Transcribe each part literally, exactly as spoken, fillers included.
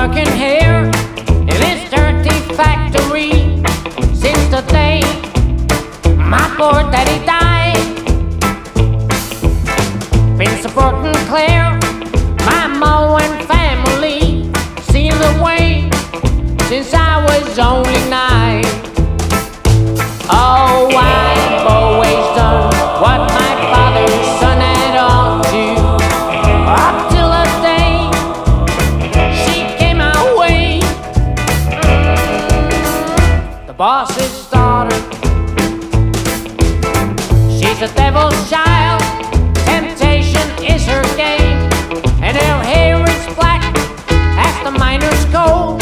working here in this dirty factory since the day my poor daddy died. Been supporting Claire, my Mo and family, seen the way since I was only nine. Oh, I've always done what my father's son had ought to, up till the day she came my way. The boss's daughter, she's a devil's child. Temptation is her game, and her hair is black as the miner's coal.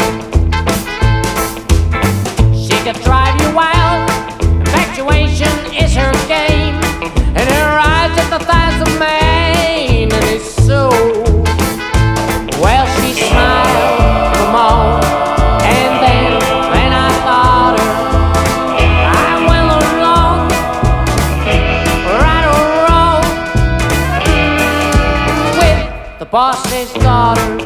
She can drive you wild. Infatuation is her game, and her eyes at the thighs of man and his soul. Well, she smiled, come on, and then when I thought her, I went along, right or wrong, with the boss's daughter.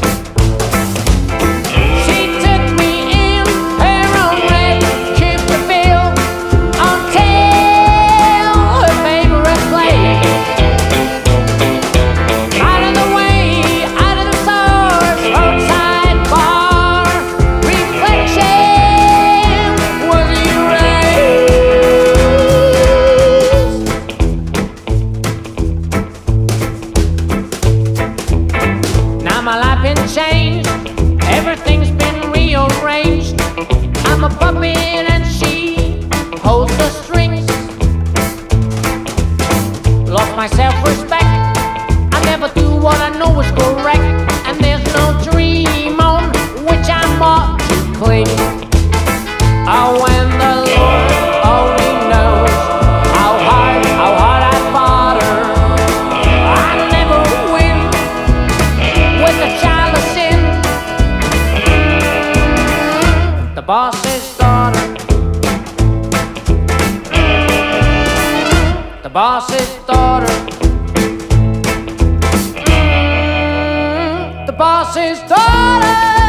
My life been changed, everything's been rearranged. I'm a puppet and she holds the strings. Lost my self-respect, I never do what I know is correct, and there's no dream on which I'm ought to cling. Oh, when the Lord only knows how hard, how hard I fought her, I never win with the child of sin. The boss's daughter, the boss's daughter, the boss's daughter.